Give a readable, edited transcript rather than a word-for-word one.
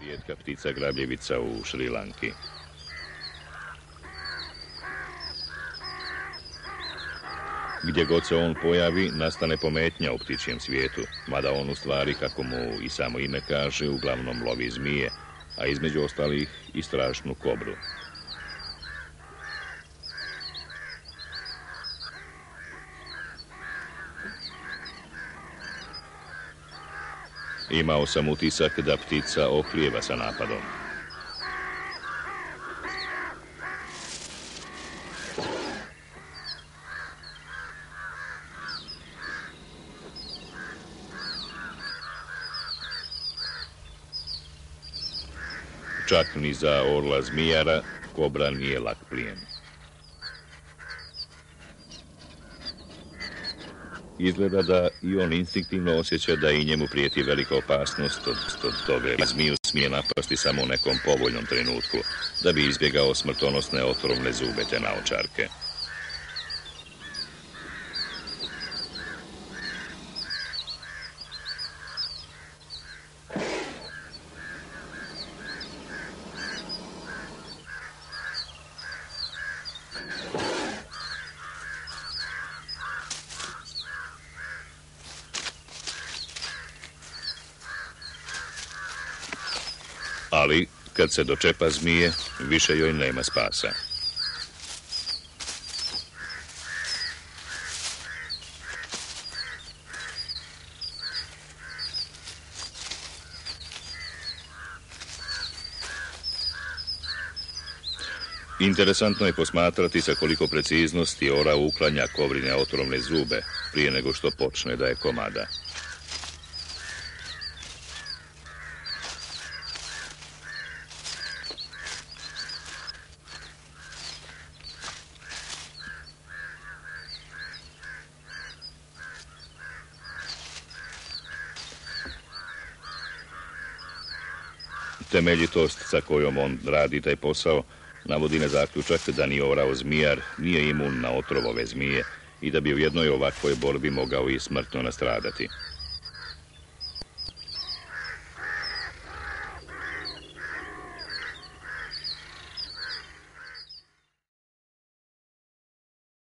rijetka ptica grabljevica u Šrilanki. Gdje god se on pojavi, nastane pometnja u ptičjem svijetu, mada on u stvari, kako mu i samo ime kaže, uglavnom lovi zmije, a između ostalih i strašnu kobru. Imao sam utisak da ptica oklijeva sa napadom. Čak ni za orla zmijara kobra nije lak plijen. Izgleda da i on instinktivno osjeća da i njemu prijeti velika opasnost od toga. Zmiju smije napasti samo u nekom povoljnom trenutku, da bi izbjegao smrtonosne otrovne zube te naočarke. Ali, kad se dočepa zmije, više joj nema spasa. Interesantno je posmatrati sa koliko preciznosti ora uklanja kobrine otrovne zube prije nego što počne da je komada. Temeljitost sa kojom on radi taj posao navodi na zaključak da ni orao zmijar nije imun na otrovove zmije i da bi u jednoj ovakvoj borbi mogao i smrtno nastradati.